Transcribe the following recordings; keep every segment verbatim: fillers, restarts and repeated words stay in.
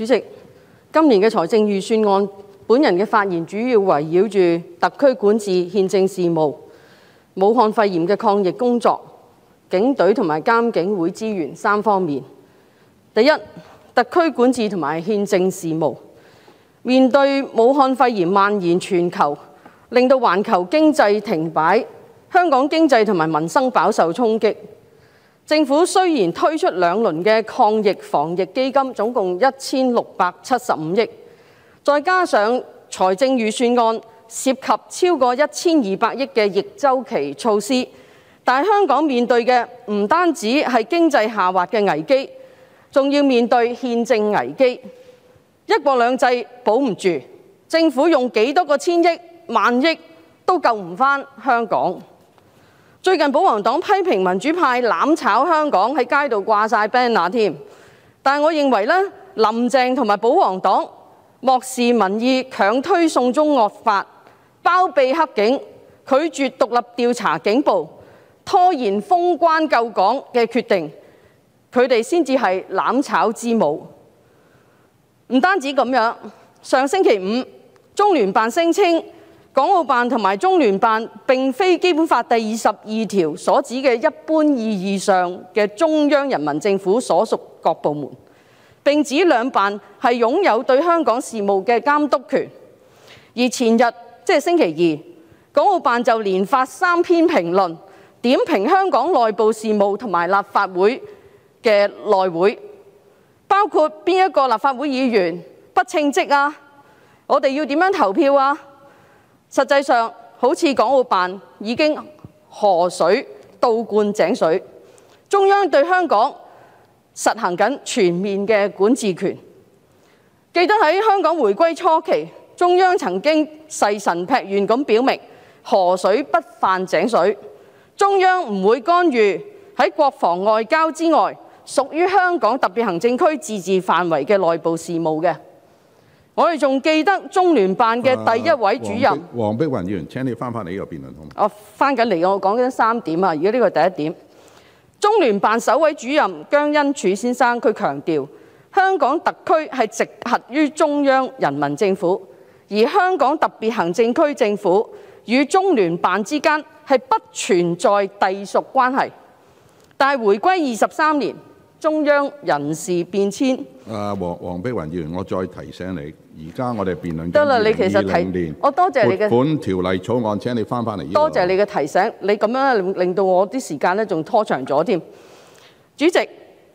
主席，今年嘅財政預算案，本人嘅發言主要圍繞住特區管治、憲政事務、武漢肺炎嘅抗疫工作、警隊同埋監警會資源三方面。第一，特區管治同埋憲政事務。面對武漢肺炎蔓延全球，令到環球經濟停擺，香港經濟同埋民生飽受衝擊。政府雖然推出兩輪嘅抗疫防疫基金，總共一千六百七十五億，再加上財政預算案涉及超過一千二百億嘅逆週期措施，但係香港面對嘅唔單止係經濟下滑嘅危機，仲要面對憲政危機。一國兩制保唔住，政府用幾多個千億萬億都救唔返香港。最近保皇黨批評民主派攬炒香港，喺街度掛晒 banner 添。但係我認為咧，林鄭同埋保皇黨漠視民意，強推送中惡法，包庇黑警，拒絕獨立調查警暴，拖延封關救港嘅決定，佢哋先至係攬炒之母。唔單止咁樣，上星期五，中聯辦聲稱港澳辦同埋中聯辦並非基本法第二十二條所指嘅一般意義上嘅中央人民政府所屬各部門，並指兩辦係擁有對香港事務嘅監督權。而前日即係星期二，港澳辦就連發三篇評論，點評香港內部事務同埋立法會嘅內會。包括邊一個立法會議員不稱職啊？我哋要點樣投票啊？實際上，好似港澳辦已經河水倒灌井水，中央對香港實行緊全面嘅管治權。記得喺香港回歸初期，中央曾經誓神劈願咁表明河水不犯井水，中央唔會干預喺國防外交之外屬於香港特別行政區自治範圍嘅內部事務嘅。我哋仲記得中聯辦嘅第一位主任黃碧雲議員，請你翻返嚟呢個辯論好嗎？ 我翻緊嚟，我講緊三點啊，而家呢個係第一點。中聯辦首位主任姜恩柱先生佢強調，香港特區係直轄於中央人民政府，而香港特別行政區政府與中聯辦之間係不存在隸屬關係。但係回歸二十三年，中央人事變遷。 啊，黃黃碧雲議員，我再提醒你，而家我哋辯論得啦，你其實提我多謝你嘅撥款條例草案，請你翻返嚟。 多謝你嘅提醒，你咁樣令令到我啲時間咧仲拖長咗添。主席，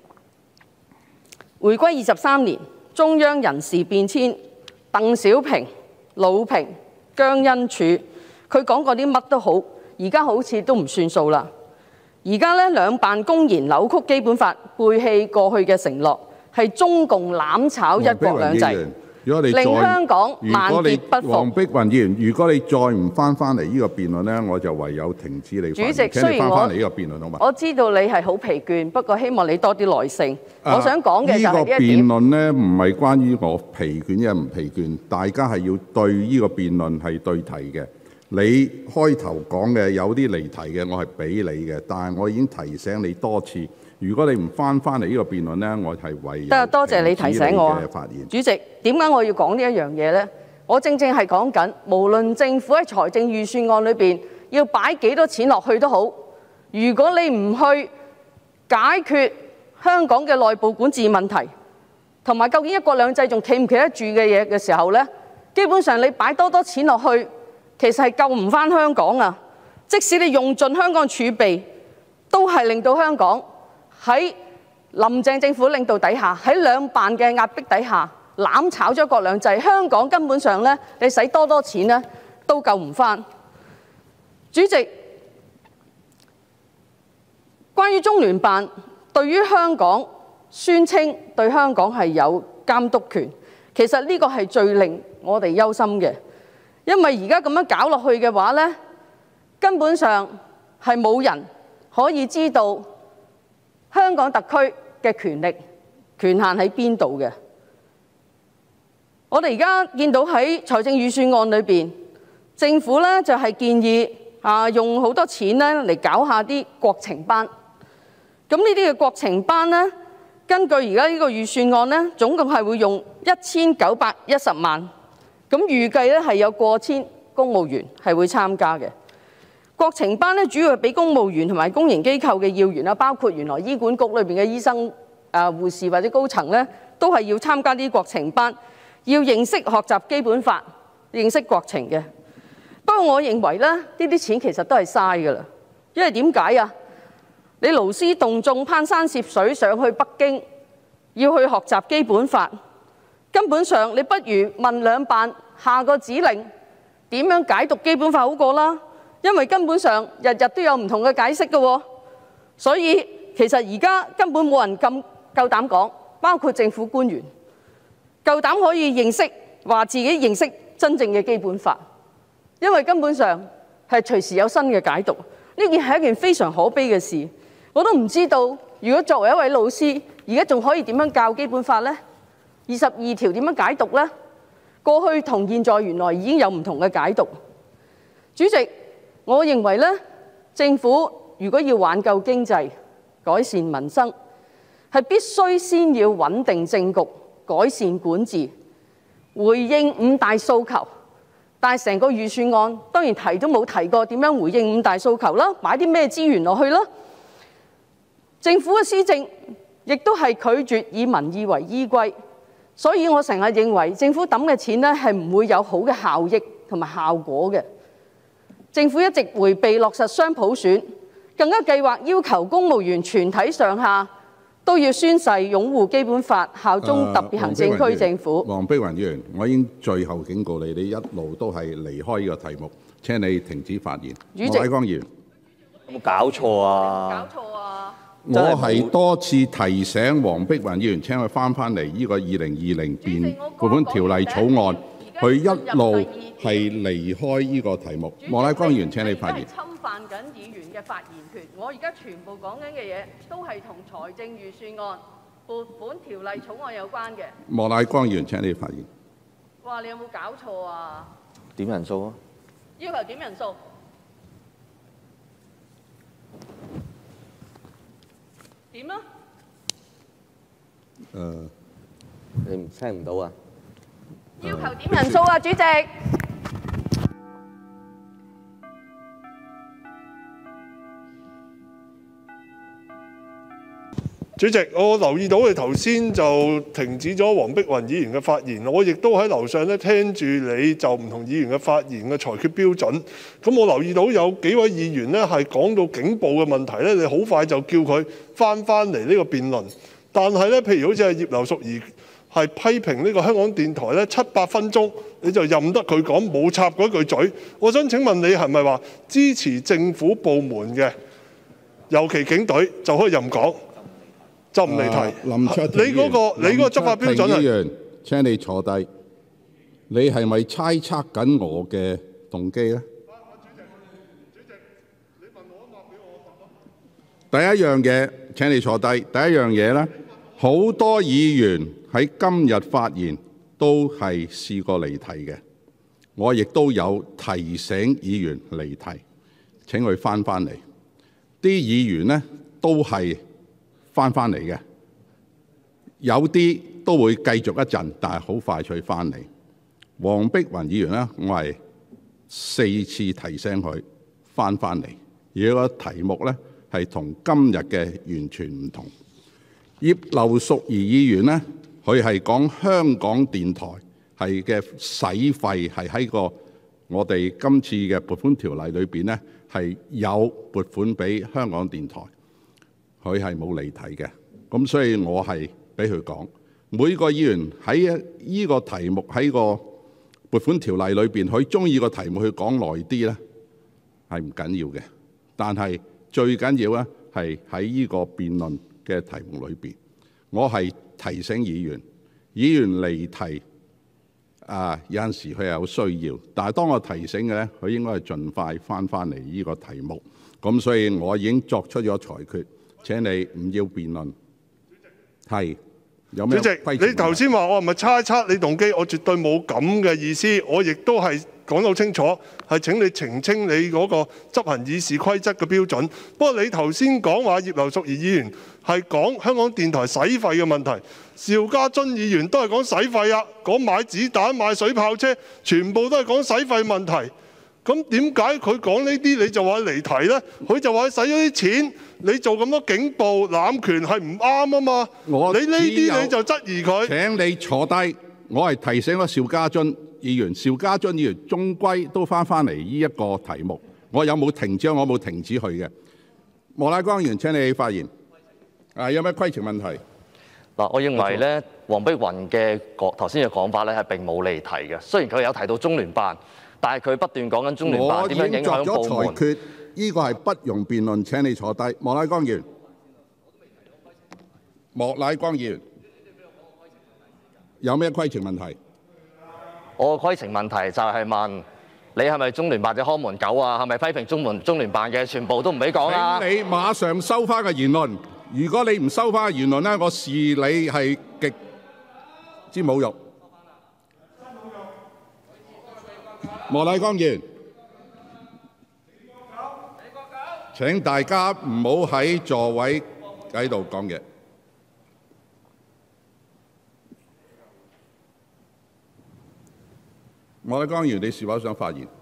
回歸二十三年，中央人事變遷，鄧小平、魯平、姜恩柱，佢講過啲乜都好，而家好似都唔算數啦。而家咧兩辦公然扭曲基本法，背棄過去嘅承諾，係中共攬炒一國兩制，令香港萬劫不復。 黃碧雲議員，如果你再唔翻返嚟呢個辯論呢，我就唯有停止你發言。 主席， 請你翻返嚟呢個辯論好嗎？ 我知道你係好疲倦，不過希望你多啲耐性。啊、我想講嘅就係呢一點。呢個辯論呢，唔係關於我疲倦亦唔疲倦，大家係要對呢個辯論係對題嘅。你開頭講嘅有啲離題嘅，我係俾你嘅，但係我已經提醒你多次，如果你唔翻翻嚟呢個辯論呢，我係為得多謝你提醒我啊，主席，點解我要講呢一樣嘢呢？我正正係講緊，無論政府喺財政預算案裏邊要擺幾多錢落去都好，如果你唔去解決香港嘅內部管治問題，同埋究竟一國兩制仲企唔企得住嘅嘢嘅時候呢，基本上你擺多多錢落去，其實係救唔返香港啊！即使你用盡香港儲備，都係令到香港喺林鄭政府領導底下，喺兩辦嘅壓迫底下，攬炒咗一國兩制。香港根本上咧，你使多多錢咧，都救唔返。主席，關於中聯辦對於香港宣稱對香港係有監督權，其實呢個係最令我哋憂心嘅。因為而家咁樣搞落去嘅話呢，根本上係冇人可以知道香港特區嘅權力權限喺邊度嘅。我哋而家見到喺財政預算案裏邊，政府呢就係建議啊用好多錢呢嚟搞下啲國情班。咁呢啲嘅國情班呢， 根據而家呢個預算案呢，總共係會用一千九百一十萬，咁預計咧係有過千公務員係會參加嘅。國情班咧主要係俾公務員同埋公營機構嘅要員啦，包括原來醫管局裏邊嘅醫生、啊護士或者高層咧，都係要參加啲國情班，要認識學習基本法、認識國情嘅。不過我認為咧，呢啲錢其實都係嘥㗎啦，因為點解啊？你勞師動眾攀山涉水上去北京，要去學習基本法，根本上你不如問兩辦下個指令點樣解讀基本法好過啦。因為根本上日日都有唔同嘅解釋嘅喎，所以其實而家根本冇人咁夠膽講，包括政府官員夠膽可以認識話自己認識真正嘅基本法，因為根本上係隨時有新嘅解讀。呢件係一件非常可悲嘅事。我都唔知道，如果作為一位老師，而家仲可以點樣教基本法呢？二十二條點樣解讀呢？過去同現在原來已經有唔同嘅解讀。主席，我認為咧，政府如果要挽救經濟、改善民生，係必須先要穩定政局、改善管治、回應五大訴求。但係成個預算案當然提都冇提過點樣回應五大訴求啦，擺啲咩資源落去啦。政府嘅施政亦都係拒絕以民意為依歸，所以我成日認為政府抌嘅錢咧係唔會有好嘅效益同埋效果嘅。政府一直迴避落實雙普選，更加計劃要求公務員全體上下都要宣誓擁護基本法、效忠特別行政區政府。 黃碧雲議員，我已經最後警告你，你一路都係離開呢個題目，請你停止發言。 主席， 莫乃光議員， 有冇搞錯啊？ 搞錯啊！ 我係多次提醒黃碧雲議員，請佢翻返嚟呢個二零二零年撥款條例草案，佢一路係離開呢個題目。莫乃光議員，請你發言。 侵犯緊議員嘅發言權。我而家全部講緊嘅嘢都係同財政預算案、撥款條例草案有關嘅。 莫乃光議員，請你發言。 哇！你有冇搞錯啊？ 點人數啊？ 要求點人數。點啊？ 誒， 你唔聽唔到啊？ 要求點人數啊，主席。 主席，我留意到你頭先就停止咗黃碧雲議員嘅發言，我亦都喺樓上咧聽住你就唔同議員嘅發言嘅裁決標準。咁我留意到有幾位議員咧係講到警暴嘅問題咧，你好快就叫佢翻翻嚟呢個辯論。但係咧，譬如好似係葉劉淑儀係批評呢個香港電台咧七八分鐘，你就任得佢講，冇插嗰句嘴。我想請問你係咪話支持政府部門嘅，尤其警隊就可以任講？就唔離題。 啊、林卓廷你嗰、嗰個你嗰個執法標準議員，請你坐低。你係咪猜測緊我嘅動機咧？第一樣嘢，請你坐低。第一樣嘢咧，好多議員喺今日發言都係試過離題嘅。我亦都有提醒議員離題，請佢翻返嚟。啲議員呢都係翻返嚟嘅，有啲都會繼續一陣，但係好快脆翻嚟。黃碧雲議員呢，我係四次提醒佢翻返嚟，而個題目呢係同今日嘅完全唔同。葉劉淑儀議員呢，佢係講香港電台係嘅使費係喺個我哋今次嘅撥款條例裏邊呢，係有撥款俾香港電台。佢係冇離題嘅，咁所以我係俾佢講。每個議員喺呢個題目喺個撥款條例裏邊，佢中意個題目去講耐啲咧，係唔緊要嘅。但係最緊要咧係喺呢個辯論嘅題目裏邊，我係提醒議員，議員離題啊，有陣時佢係有需要，但係當我提醒嘅咧，佢應該係盡快翻翻嚟呢個題目。咁所以我已經作出咗裁決。請你唔要辯論，係有咩主席， 規程問題你頭先話我係咪猜測你動機？我絕對冇咁嘅意思，我亦都係講到清楚，係請你澄清你嗰個執行議事規則嘅標準。不過你頭先講話葉劉淑儀議員係講香港電台使費嘅問題，邵家臻議員都係講使費啊，講買子彈、買水炮車，全部都係講使費問題。咁點解佢講呢啲你就話離題呢？佢就話使咗啲錢，你做咁多警暴濫權係唔啱啊嘛！ 我你呢只有啲你就質疑佢。 請你坐低，我係提醒咗邵家臻議員，邵家臻議員終歸都翻返嚟呢一個題目，我有冇停止？我冇停止佢嘅。莫乃光議員請你發言。啊，有咩規程問題？ 嗱，我認為咧，黃碧雲嘅講頭先嘅講法咧係並冇離題嘅。雖然佢有提到中聯辦，但係佢不斷講緊中聯辦點樣影響部門。 我已經作咗裁決，呢個係不容辯論。請你坐低。莫乃光議員，莫乃光議員，有咩規程問題？ 我嘅規程問題就係問你係咪中聯辦嘅看門狗啊？係咪批評中聯中聯辦嘅全部都唔俾講啊？ 請你馬上收翻個言論。如果你唔收翻個言論咧，我視你係極之侮辱。莫乃光議員，請大家唔好喺座位喺度講嘢。莫乃光議員，你是否想發言？